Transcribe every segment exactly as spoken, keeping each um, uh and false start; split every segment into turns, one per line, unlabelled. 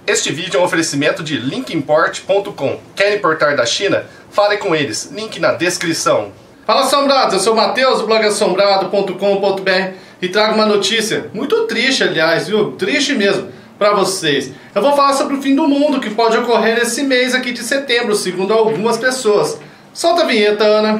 Este vídeo é um oferecimento de link import ponto com. Quer importar da China? Fale com eles. Link na descrição. Fala, assombrados! Eu sou o Matheus, do blog assombrado ponto com ponto br e trago uma notícia muito triste, aliás, viu? Triste mesmo, para vocês. Eu vou falar sobre o fim do mundo que pode ocorrer nesse mês aqui de setembro, segundo algumas pessoas. Solta a vinheta, Ana.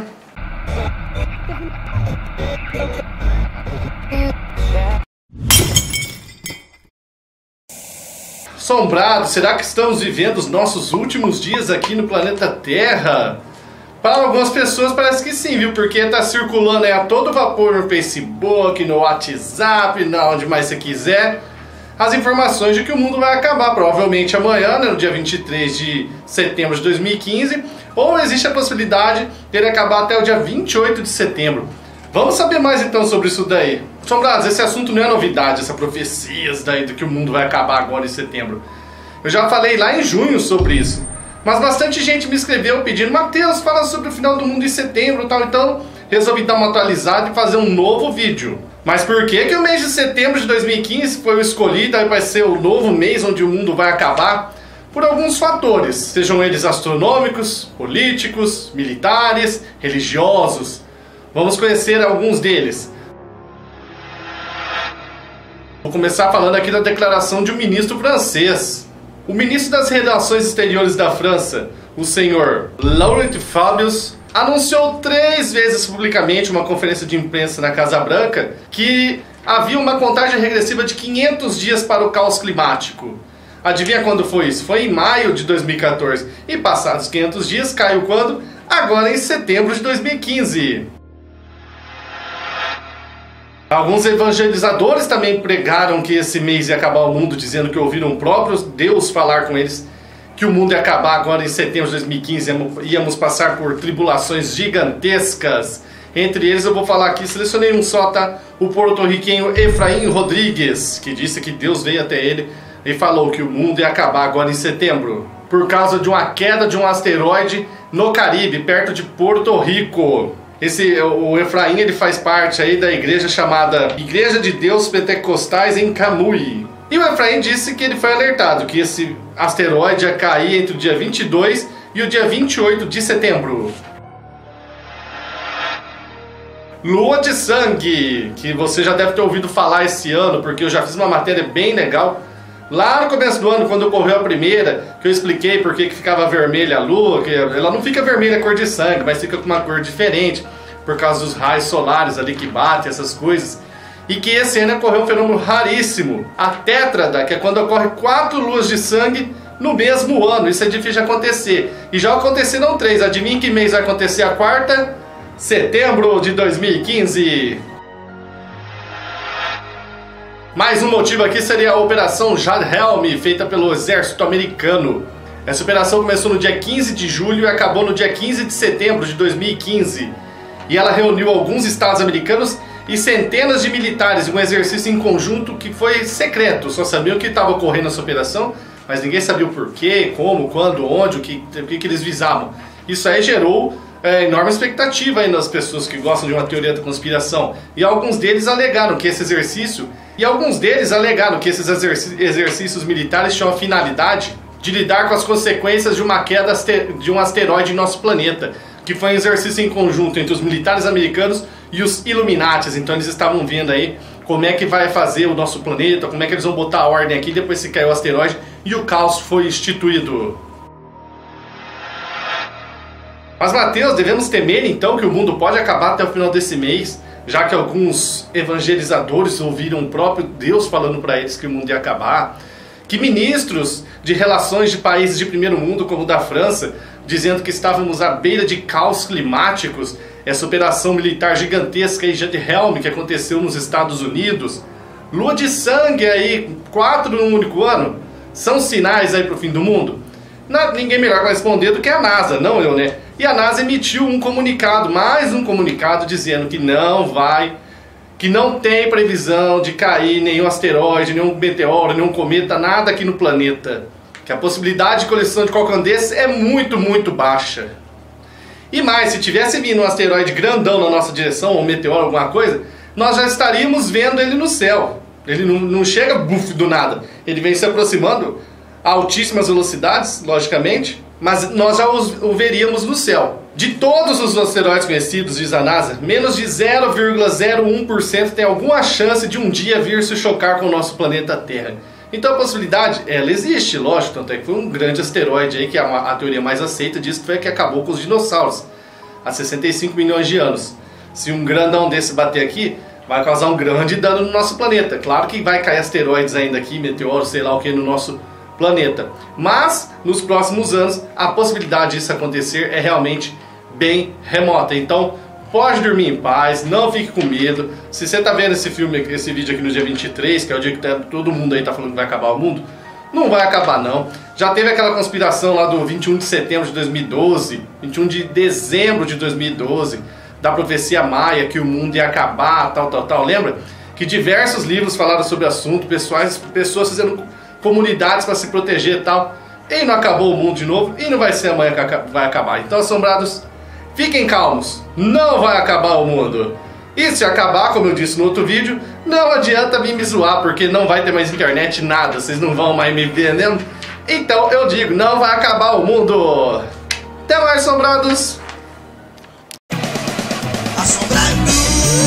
Assombrado, será que estamos vivendo os nossos últimos dias aqui no planeta Terra? Para algumas pessoas parece que sim, viu? Porque tá circulando aí a todo vapor no Facebook, no WhatsApp, na onde mais você quiser, as informações de que o mundo vai acabar, provavelmente amanhã, né, no dia vinte e três de setembro de dois mil e quinze, ou existe a possibilidade dele acabar até o dia vinte e oito de setembro. Vamos saber mais então sobre isso daí. Assombrados, esse assunto não é novidade, essa profecias daí do que o mundo vai acabar agora em setembro. Eu já falei lá em junho sobre isso. Mas bastante gente me escreveu pedindo: Matheus, fala sobre o final do mundo em setembro e tal. Então resolvi dar uma atualizada e fazer um novo vídeo. Mas por que que o mês de setembro de dois mil e quinze foi o escolhido e vai ser o novo mês onde o mundo vai acabar? Por alguns fatores, sejam eles astronômicos, políticos, militares, religiosos. Vamos conhecer alguns deles. Vou começar falando aqui da declaração de um ministro francês. O ministro das Relações Exteriores da França, o senhor Laurent Fabius, anunciou três vezes publicamente uma conferência de imprensa na Casa Branca que havia uma contagem regressiva de quinhentos dias para o caos climático. Adivinha quando foi isso? Foi em maio de dois mil e quatorze. E passados quinhentos dias, caiu quando? Agora em setembro de dois mil e quinze. Alguns evangelizadores também pregaram que esse mês ia acabar o mundo, dizendo que ouviram o próprio Deus falar com eles que o mundo ia acabar agora em setembro de dois mil e quinze, íamos passar por tribulações gigantescas. Entre eles eu vou falar aqui, selecionei um só, tá? O porto-riquenho Efraim Rodrigues, que disse que Deus veio até ele e falou que o mundo ia acabar agora em setembro, por causa de uma queda de um asteroide no Caribe, perto de Porto Rico. Esse, o Efraim, ele faz parte aí da igreja chamada Igreja de Deus Pentecostais em Camui. E o Efraim disse que ele foi alertado que esse asteroide ia cair entre o dia vinte e dois e o dia vinte e oito de setembro. Lua de sangue, que você já deve ter ouvido falar esse ano, porque eu já fiz uma matéria bem legal lá no começo do ano, quando ocorreu a primeira, que eu expliquei por que ficava vermelha a lua, que ela não fica vermelha cor de sangue, mas fica com uma cor diferente, por causa dos raios solares ali que batem, essas coisas. E que esse ano ocorreu um fenômeno raríssimo, a tétrada, que é quando ocorre quatro luas de sangue no mesmo ano. Isso é difícil de acontecer. E já aconteceram três. Adivinha que mês vai acontecer a quarta? Setembro de dois mil e quinze. Mais um motivo aqui seria a Operação Jadhelm, feita pelo exército americano. Essa operação começou no dia quinze de julho e acabou no dia quinze de setembro de dois mil e quinze. E ela reuniu alguns estados americanos e centenas de militares em um exercício em conjunto que foi secreto. Só sabiam que estava ocorrendo essa operação, mas ninguém sabia o porquê, como, quando, onde, o que, o que, que eles visavam. Isso aí gerou é, enorme expectativa aí nas pessoas que gostam de uma teoria da conspiração. E alguns deles alegaram que esse exercício... E alguns deles alegaram que esses exercícios militares tinham a finalidade de lidar com as consequências de uma queda de um asteroide em nosso planeta, que foi um exercício em conjunto entre os militares americanos e os Illuminatis. Então eles estavam vendo aí como é que vai fazer o nosso planeta, como é que eles vão botar a ordem aqui depois que caiu o asteroide e o caos foi instituído. Mas, Matheus, devemos temer então que o mundo pode acabar até o final desse mês, já que alguns evangelizadores ouviram o próprio Deus falando para eles que o mundo ia acabar, que ministros de relações de países de primeiro mundo, como o da França, dizendo que estávamos à beira de caos climáticos, essa operação militar gigantesca aí, Jadhelm, que aconteceu nos Estados Unidos, lua de sangue aí, quatro num único ano, são sinais aí para o fim do mundo? Não, ninguém melhor para responder do que a NASA, não eu, né? E a NASA emitiu um comunicado, mais um comunicado, dizendo que não vai, que não tem previsão de cair nenhum asteroide, nenhum meteoro, nenhum cometa, nada aqui no planeta. Que a possibilidade de colisão de qualquer um desses é muito, muito baixa. E mais, se tivesse vindo um asteroide grandão na nossa direção, ou um meteoro, alguma coisa, nós já estaríamos vendo ele no céu. Ele não, não chega buf do nada, ele vem se aproximando a altíssimas velocidades, logicamente, mas nós já os, o veríamos no céu. De todos os asteroides conhecidos, diz a NASA, menos de zero vírgula zero um por cento tem alguma chance de um dia vir se chocar com o nosso planeta Terra. Então a possibilidade, ela existe, lógico, tanto é que foi um grande asteroide aí, que é uma, a teoria mais aceita diz que foi a que acabou com os dinossauros, há sessenta e cinco milhões de anos. Se um grandão desse bater aqui, vai causar um grande dano no nosso planeta. Claro que vai cair asteroides ainda aqui, meteoros, sei lá o que, no nosso planeta. Mas, nos próximos anos, a possibilidade disso acontecer é realmente bem remota. Então, pode dormir em paz, não fique com medo. Se você está vendo esse filme, esse vídeo aqui no dia vinte e três, que é o dia que tá, todo mundo aí está falando que vai acabar o mundo, não vai acabar não. Já teve aquela conspiração lá do vinte e um de setembro de dois mil e doze, vinte e um de dezembro de dois mil e doze, da profecia maia, que o mundo ia acabar, tal, tal, tal. Lembra? Que diversos livros falaram sobre o assunto, pessoas, pessoas fazendo comunidades para se proteger e tal. E não acabou o mundo de novo, e não vai ser amanhã que vai acabar. Então, assombrados, fiquem calmos, não vai acabar o mundo. E se acabar, como eu disse no outro vídeo, não adianta vir me zoar, porque não vai ter mais internet, nada, vocês não vão mais me vendendo. Então eu digo, não vai acabar o mundo. Até mais, assombrados.
Assombrados,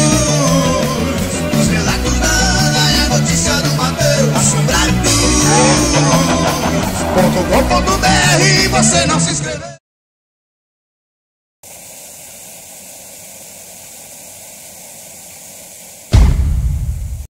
os relatos da Ana e a notícia do Mateus. Assombrados ponto com ponto br, você não se inscreveu.